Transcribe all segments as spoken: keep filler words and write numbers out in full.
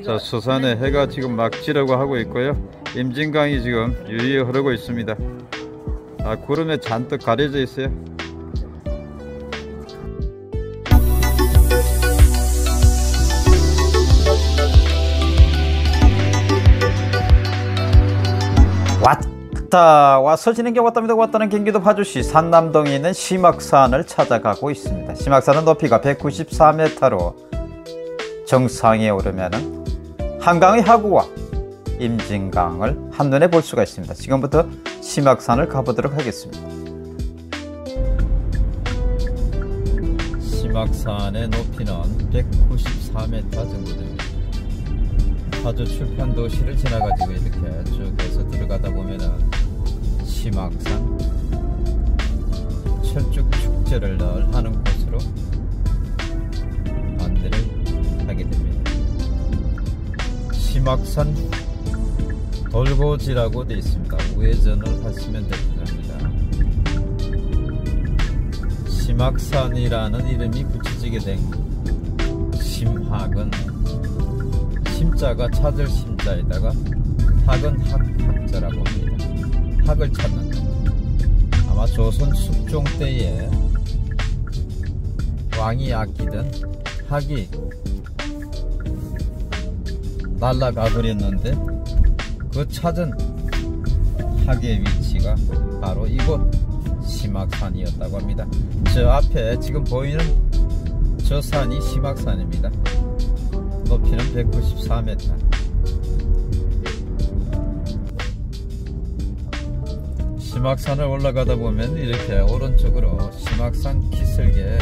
자, 수산에 해가 지금 막 지려고 하고 있고요. 임진강이 지금 유유히 흐르고 있습니다. 아, 구름에 잔뜩 가려져 있어요. 왔다 와서 진행경 왔답니다. 왔다는 경기도 파주시 산남동에 있는 심악산을 찾아가고 있습니다. 심악산은 높이가 백구십사 미터로 정상에 오르면은 한강의 하구와 임진강을 한눈에 볼 수가 있습니다. 지금부터 심악산을 가보도록 하겠습니다. 심악산의 높이는 백구십사 미터 정도 됩니다. 파주 출판도시를 지나가지고 이렇게 쭉 해서 들어가다 보면은 심악산 철쭉 축제를 늘 하는 곳으로 안내를 하게 됩니다. 심악산 돌고지라고 되어 있습니다. 우회전을 하시면 됩니다. 심악산이라는 이름이 붙여지게 된 심학은 심자가 찾을 심자에다가 학은 학, 학자라고 합니다. 학을 찾는다. 아마 조선 숙종 때에 왕이 아끼던 학이 날아가 버렸는데 그 찾은 학의 위치가 바로 이곳 심악산이었다고 합니다. 저 앞에 지금 보이는 저 산이 심악산입니다. 높이는 백구십사 미터. 심악산을 올라가다 보면 이렇게 오른쪽으로 심악산 기슭에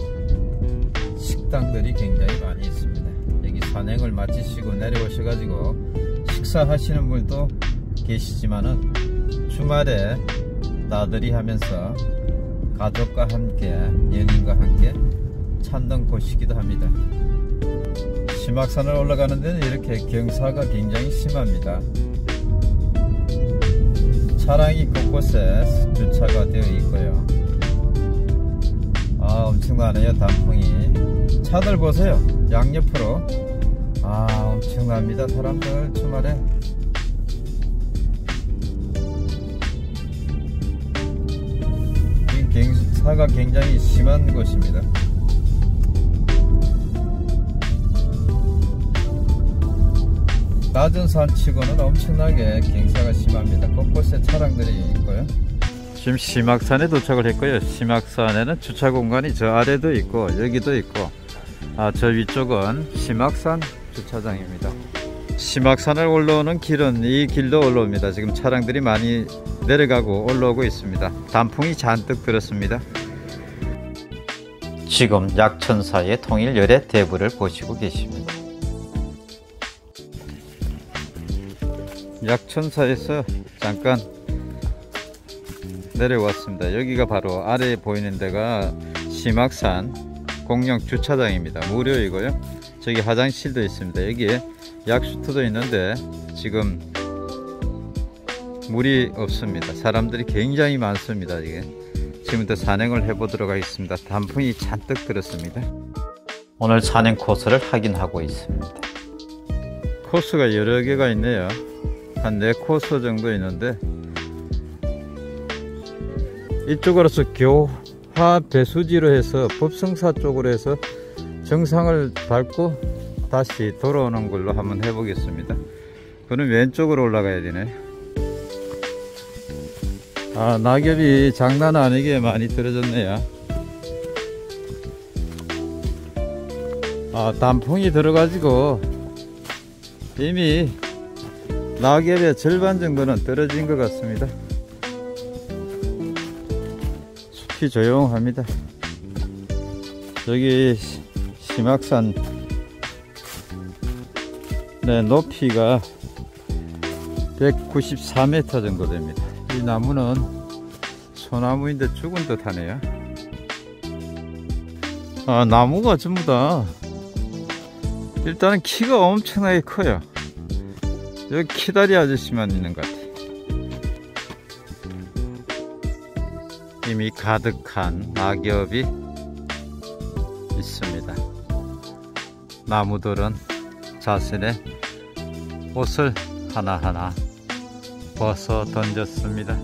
식당들이 굉장히 많이 있습니다. 여기 산행을 마치시고 내려오셔가지고 식사하시는 분도 계시지만은 주말에 나들이 하면서 가족과 함께 연인과 함께 찾는 곳이기도 합니다. 심악산을 올라가는 데는 이렇게 경사가 굉장히 심합니다. 차량이 곳곳에 주차가 되어 있고요. 아, 엄청나네요. 단풍이. 차들 보세요. 양옆으로. 아, 엄청납니다. 사람들 주말에. 이 경사가 굉장히 심한 곳입니다. 낮은 산치고는 엄청나게 경사가 심합니다. 곳곳에 차량들이 있고요. 지금 심악산에 도착을 했고요. 심악산에는 주차 공간이 저 아래도 있고 여기도 있고, 아, 저 위쪽은 심악산 주차장입니다. 심악산을 올라오는 길은 이 길로 올라옵니다. 지금 차량들이 많이 내려가고 올라오고 있습니다. 단풍이 잔뜩 들었습니다. 지금 약천사의 통일 열애 대부를 보시고 계십니다. 약천사에서 잠깐 내려왔습니다. 여기가 바로 아래에 보이는 데가 심악산 공영 주차장입니다. 무료이고요. 저기 화장실도 있습니다. 여기에 약수터도 있는데 지금 물이 없습니다. 사람들이 굉장히 많습니다. 이게 지금부터 산행을 해보도록 하겠습니다. 단풍이 잔뜩 들었습니다. 오늘 산행 코스를 확인하고 있습니다. 코스가 여러 개가 있네요. 한 네 코스 정도 있는데, 이쪽으로서 교화 배수지로 해서 법성사 쪽으로 해서 정상을 밟고 다시 돌아오는 걸로 한번 해보겠습니다. 그럼 왼쪽으로 올라가야 되네. 아, 낙엽이 장난 아니게 많이 떨어졌네요. 아, 단풍이 들어가지고 이미 낙엽의 절반 정도는 떨어진 것 같습니다. 숲이 조용합니다. 여기 심악산 네, 높이가 백구십사 미터 정도 됩니다. 이 나무는 소나무인데 죽은 듯 하네요. 아, 나무가 전부 다 일단은 키가 엄청나게 커요. 여기 키다리 아저씨만 있는 것 같아요. 이미 가득한 낙엽이 있습니다. 나무들은 자신의 옷을 하나하나 벗어 던졌습니다.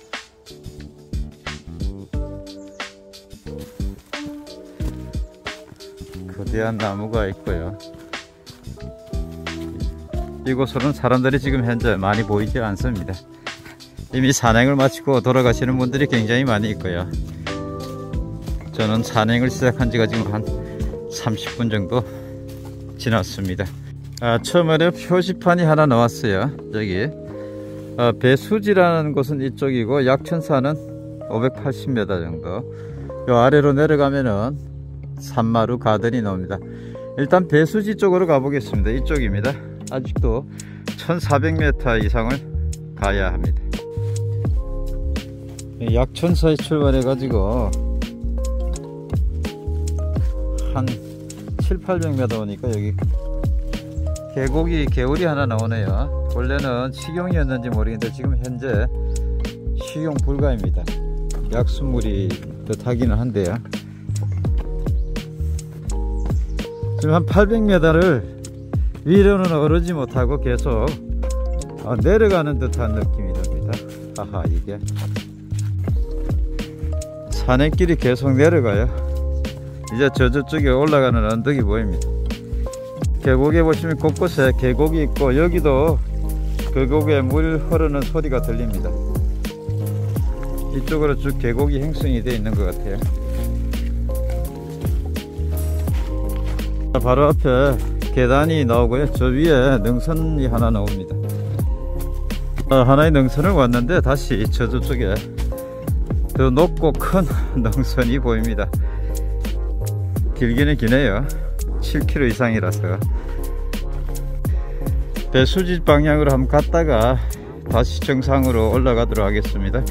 거대한 나무가 있고요. 이곳으로는 사람들이 지금 현재 많이 보이지 않습니다. 이미 산행을 마치고 돌아가시는 분들이 굉장히 많이 있고요. 저는 산행을 시작한 지가 지금 한 삼십 분 정도 지났습니다. 아, 처음에는 표지판이 하나 나왔어요. 여기 아, 배수지라는 곳은 이쪽이고 약천사는 오백팔십 미터 정도. 요 아래로 내려가면은 산마루 가든이 나옵니다. 일단 배수지 쪽으로 가보겠습니다. 이쪽입니다. 아직도 천사백 미터 이상을 가야 합니다. 약천사에 출발해 가지고 한 칠팔백 미터 오니까 여기 계곡이 개울이 하나 나오네요. 원래는 식용이었는지 모르겠는데 지금 현재 식용 불가입니다. 약수물이 듯하기는 한데요. 지금 한 팔백 미터를 위로는 오르지 못하고 계속 내려가는 듯한 느낌이 듭니다. 아하, 이게 산행길이 계속 내려가요. 이제 저 저쪽에 올라가는 언덕이 보입니다. 계곡에 보시면 곳곳에 계곡이 있고 여기도 계곡에 물 흐르는 소리가 들립니다. 이쪽으로 쭉 계곡이 형성이 되어 있는 것 같아요. 바로 앞에 계단이 나오고요. 저 위에 능선이 하나 나옵니다. 하나의 능선을 왔는데 다시 저 저쪽에 더 높고 큰 능선이 보입니다. 길기는 기네요. 칠 킬로미터 이상이라서. 배수지 방향으로 한번 갔다가 다시 정상으로 올라가도록 하겠습니다.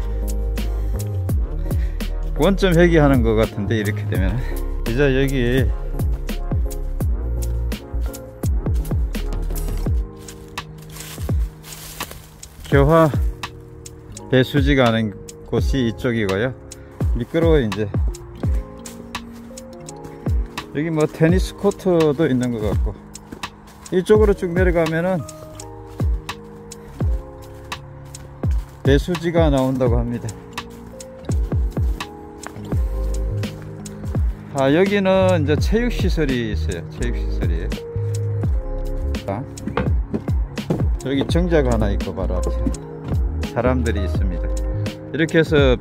원점 회귀하는 것 같은데 이렇게 되면 이제 여기 교화 배수지 가는 곳이 이쪽이고요. 미끄러워. 이제 여기 뭐 테니스 코트도 있는 것 같고 이쪽으로 쭉 내려가면은 배수지가 나온다고 합니다. 아, 여기는 이제 체육시설이 있어요. 체육시설이에요. 아, 여기 정자가 하나 있고 바로 앞에 사람들이 있습니다. 이렇게 해서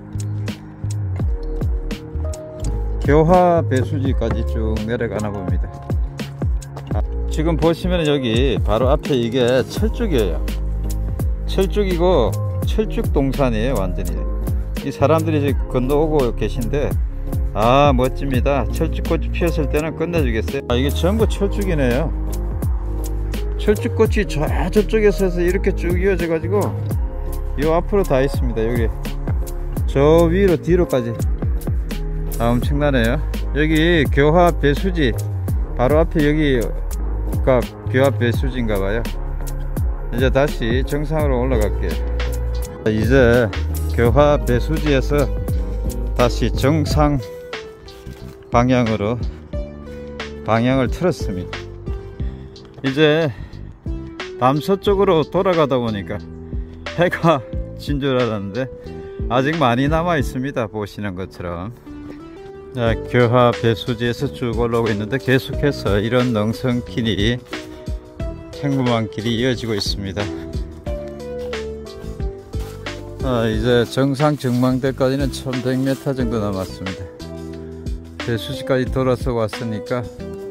교화 배수지까지 쭉 내려가나 봅니다. 아, 지금 보시면 여기 바로 앞에 이게 철쭉이에요. 철쭉이고 철쭉 동산이에요. 완전히 이 사람들이 지금 건너오고 계신데 아, 멋집니다. 철쭉꽃이 피었을 때는 끝내주겠어요. 아, 이게 전부 철쭉이네요. 철쭉꽃이 저 저쪽에서 해서 이렇게 쭉 이어져 가지고 요 앞으로 다 있습니다. 여기 저 위로 뒤로까지. 아, 엄청나네요. 여기 교화 배수지 바로 앞에 여기가 교화 배수지인가봐요. 이제 다시 정상으로 올라갈게요. 이제 교화 배수지에서 다시 정상 방향으로 방향을 틀었습니다. 이제 남서쪽으로 돌아가다 보니까 해가 진 줄 알았는데 아직 많이 남아 있습니다. 보시는 것처럼. 자, 교화 배수지에서 쭉 올라오고 있는데 계속해서 이런 능선길이 평범한 길이 이어지고 있습니다. 아, 이제 정상 전망대까지는 천백 미터 정도 남았습니다. 배수지까지 돌아서 왔으니까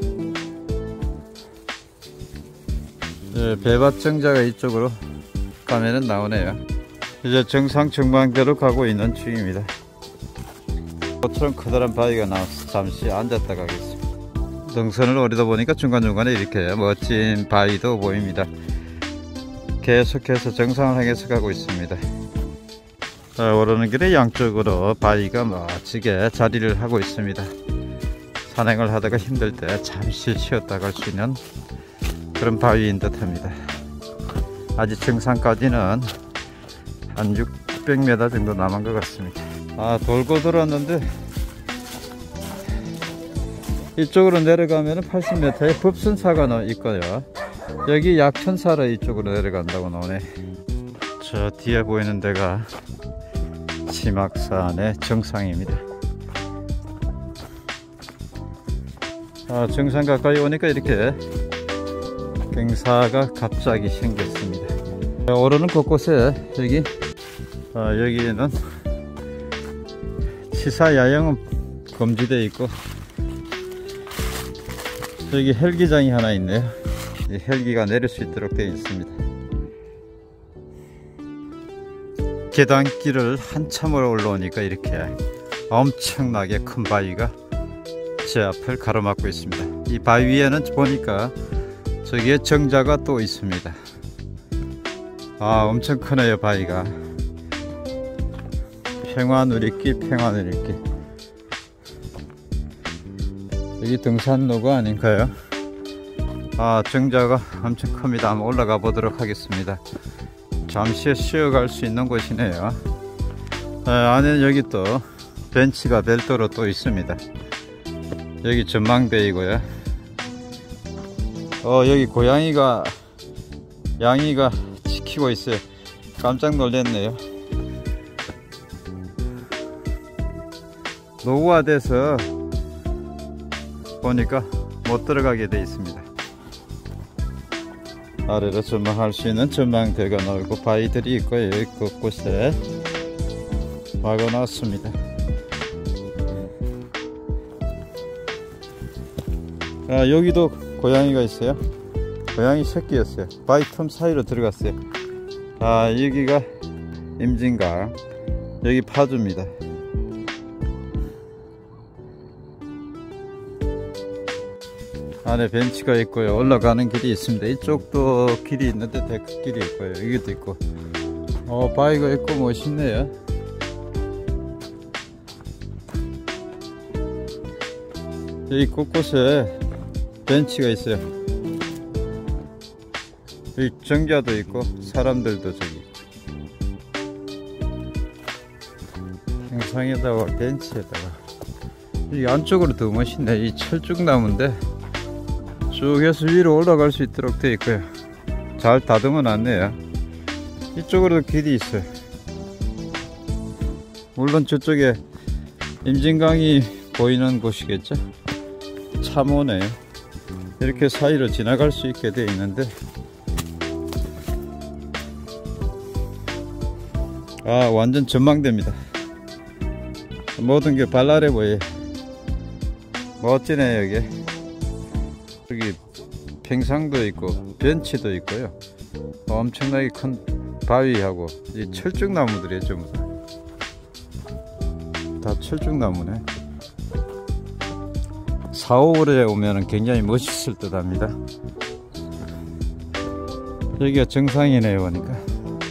네, 배밭정자가 이쪽으로 가면은 나오네요. 이제 정상 전망대로 가고 있는 중입니다. 꽃처럼 커다란 바위가 나와서 잠시 앉았다 가겠습니다. 능선을 오르다 보니까 중간중간에 이렇게 멋진 바위도 보입니다. 계속해서 정상을 향해서 가고 있습니다. 자, 오르는 길에 양쪽으로 바위가 멋지게 자리를 하고 있습니다. 산행을 하다가 힘들 때 잠시 쉬었다 갈 수 있는 그런 바위인 듯 합니다. 아직 정상까지는 한 육백 미터 정도 남은 것 같습니다. 아, 돌고 돌았는데 이쪽으로 내려가면 팔십 미터의 법선사가 있고요. 여기 약천사로 이쪽으로 내려간다고 나오네. 저 뒤에 보이는 데가 심악산의 정상입니다. 아, 정상 가까이 오니까 이렇게 경사가 갑자기 생겼습니다. 오르는 곳곳에 여기 아, 여기는 치사 야영은 금지되어 있고, 여기 헬기장이 하나 있네요. 이 헬기가 내릴 수 있도록 되어 있습니다. 계단길을 한참을 올라오니까 이렇게 엄청나게 큰 바위가 제 앞을 가로막고 있습니다. 이 바위 위에는 보니까 저기에 정자가 또 있습니다. 아, 엄청 크네요. 바위가. 평화누리길, 평화누리길. 여기 등산로가 아닌가요? 아, 정자가 엄청 큽니다. 한번 올라가 보도록 하겠습니다. 잠시 쉬어갈 수 있는 곳이네요. 아, 안에 여기 또 벤치가 별도로 또 있습니다. 여기 전망대이고요. 어, 여기 고양이가, 양이가 지키고 있어요. 깜짝 놀랐네요. 노후화돼서 보니까 못 들어가게 돼 있습니다. 아래로 전망할 수 있는 전망대가 넓고 바위들이 있고, 여기 곳곳에 막아놨습니다. 아, 여기도 고양이가 있어요. 고양이 새끼였어요. 바위 틈 사이로 들어갔어요. 아, 여기가 임진강, 여기 파주입니다. 안에 벤치가 있고요. 올라가는 길이 있습니다. 이쪽도 길이 있는데 데크길이 있고요. 여기도 있고, 어, 바위가 있고 멋있네요. 여기 곳곳에 벤치가 있어요. 여기 정자도 있고 사람들도 저기 평상에다가 벤치에다가. 이 안쪽으로 더 멋있네. 이 철쭉나무인데 쭉 해서 위로 올라갈 수 있도록 되어 있고요. 잘 다듬어 놨네요. 이쪽으로도 길이 있어요. 물론 저쪽에 임진강이 보이는 곳이겠죠. 참 오네요. 이렇게 사이로 지나갈 수 있게 되어 있는데, 아, 완전 전망대입니다. 모든 게 발랄해 보여요. 멋지네. 여기 여기 평상도 있고 벤치도 있고요. 엄청나게 큰 바위하고 이 철쭉나무들이에요. 전부 다. 다 철쭉나무네. 사월에 오면 굉장히 멋있을 듯 합니다. 여기가 정상이네요. 보니까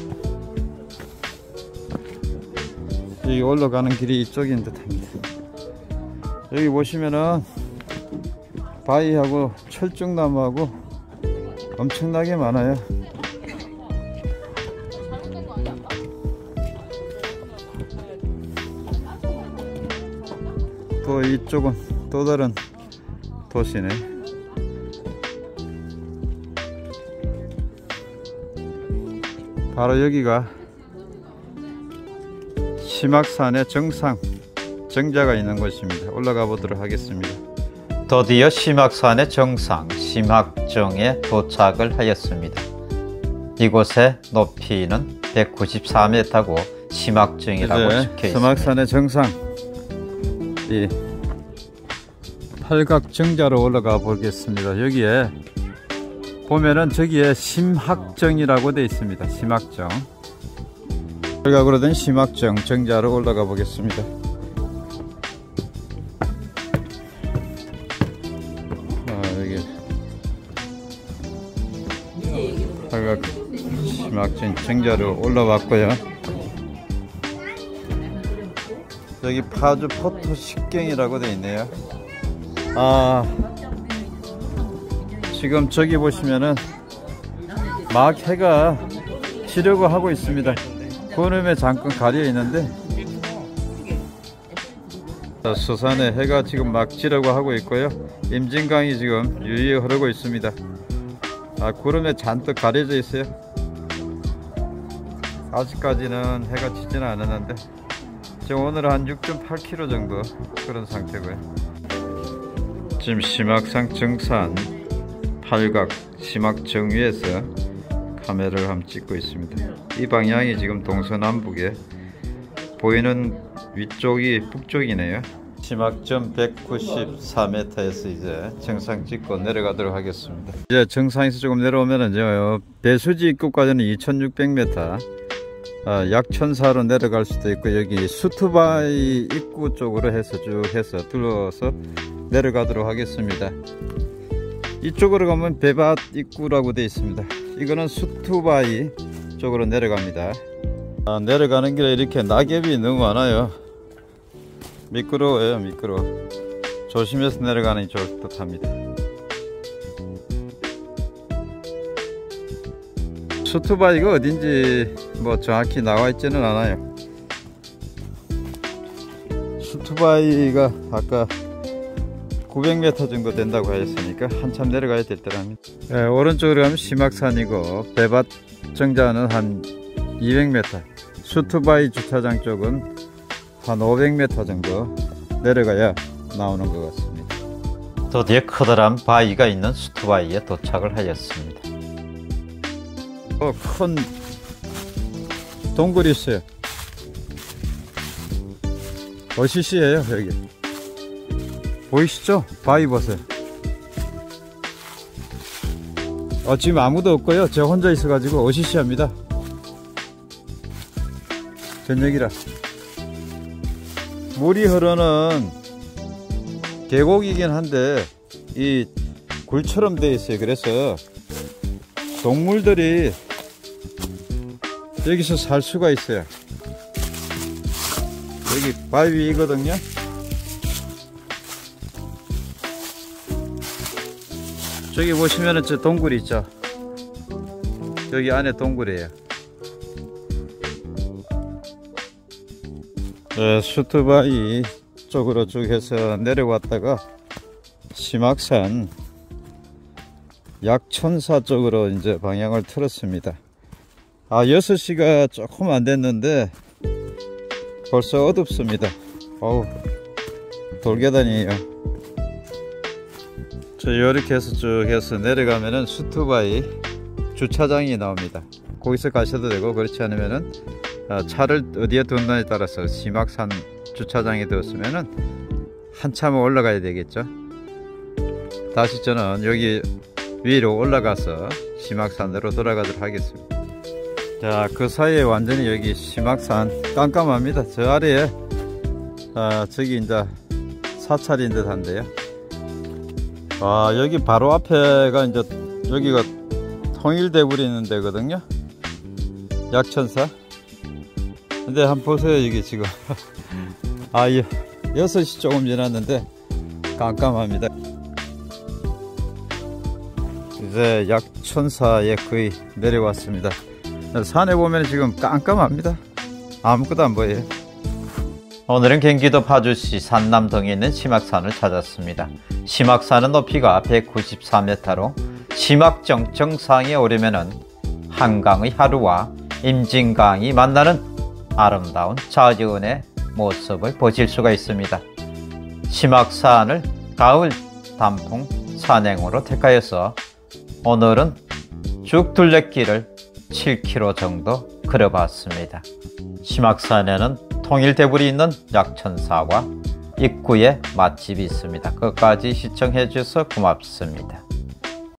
여기 올라가는 길이 이쪽인 듯 합니다. 여기 보시면은 바위하고 철쭉나무하고 엄청나게 많아요. 또 이쪽은 또 다른 도시네. 바로 여기가 심악산의 정상, 정자가 있는 곳입니다. 올라가 보도록 하겠습니다. 드디어 심악산의 정상, 심악정에 도착을 하였습니다. 이곳의 높이는 백구십사 미터고 심악정이라고 적혀 있습니다. 심악산의 정상, 이 팔각정자로 올라가 보겠습니다. 여기에 보면은 저기에 심학정이라고 되어 있습니다. 심학정. 팔각으로 된 심학정 정자로 올라가 보겠습니다. 아, 여기 팔각 심학정 정자로 올라왔고요. 여기 파주 포토 식경이라고 되어 있네요. 아, 지금 저기 보시면은 막 해가 지려고 하고 있습니다. 구름에 잠깐 가려 있는데 서산에 해가 지금 막 지려고 하고 있고요. 임진강이 지금 유유히 흐르고 있습니다. 아, 구름에 잔뜩 가려져 있어요. 아직까지는 해가 지지는 않았는데 지금 오늘은 한 육 점 팔 킬로미터 정도 그런 상태고요. 지금 심악산 정산 팔각 심악정 위에서 카메라를 한번 찍고 있습니다. 이 방향이 지금 동서남북에 보이는 위쪽이 북쪽이네요. 심악점 백구십사 미터에서 이제 정상 찍고 내려가도록 하겠습니다. 이제 정상에서 조금 내려오면 이제 배수지 입구까지는 이천육백 미터, 어, 약천사로 내려갈 수도 있고, 여기 수투바이 입구 쪽으로 해서 쭉 해서 둘러서 내려가도록 하겠습니다. 이쪽으로 가면 배밭 입구라고 되어 있습니다. 이거는 수투바이 쪽으로 내려갑니다. 아, 내려가는 길에 이렇게 낙엽이 너무 많아요. 미끄러워요. 미끄러워. 조심해서 내려가는 게 좋을 듯 합니다. 수투바이가 어딘지 뭐 정확히 나와 있지는 않아요. 수투바이가 아까 구백 미터 정도 된다고 하였으니까 한참 내려가야 될 때랍니다. 네, 오른쪽으로 가면 심악산이고 배밭 정자는 한 이백 미터, 수투바이 주차장 쪽은 한 오백 미터 정도 내려가야 나오는 것 같습니다. 드디어 커다란 바위가 있는 수투바이에 도착을 하였습니다. 어, 큰 동굴이 있어요. 어시시예요. 여기 보이시죠? 바위 보세요. 어, 지금 아무도 없고요. 제가 혼자 있어가지고 어시시합니다. 저녁이라. 물이 흐르는 계곡이긴 한데 이 굴처럼 되어 있어요. 그래서 동물들이 여기서 살 수가 있어요. 여기 바위이거든요. 저기 보시면은 저 동굴이 있죠. 여기 안에 동굴이에요. 네, 수투바이 쪽으로 쭉 해서 내려왔다가 심악산 약천사 쪽으로 이제 방향을 틀었습니다. 아, 여섯 시가 조금 안 됐는데 벌써 어둡습니다. 어우, 돌계단이에요. 저 이렇게 해서 쭉 해서 내려가면은 수투바이 주차장이 나옵니다. 거기서 가셔도 되고, 그렇지 않으면은 차를 어디에 둔다에 따라서 심악산 주차장에 두었으면은 한참 올라가야 되겠죠. 다시 저는 여기 위로 올라가서 심악산으로 돌아가도록 하겠습니다. 자, 그 사이에 완전히 여기 심악산 깜깜합니다. 저 아래에 아, 저기 이제 사찰인 듯 한데요. 아, 여기 바로 앞에가 이제 여기가 통일대불이 있는 데거든요. 약천사. 근데 한번 보세요. 여기 지금 아, 예, 여섯 시 조금 지났는데 깜깜합니다. 이제 약천사에 거의 내려왔습니다. 산에 보면 지금 깜깜합니다. 아무것도 안 보여요. 오늘은 경기도 파주시 산남동에 있는 심악산을 찾았습니다. 심악산은 높이가 백구십사 미터로 심악정 정상에 오르면은 한강의 하루와 임진강이 만나는 아름다운 자연의 모습을 보실 수가 있습니다. 심악산을 가을 단풍 산행으로 택하여서 오늘은 쭉 둘레길을 칠 킬로미터 정도 걸어봤습니다. 심악산에는 통일대불이 있는 약천사와 입구에 맛집이 있습니다. 끝까지 시청해 주셔서 고맙습니다.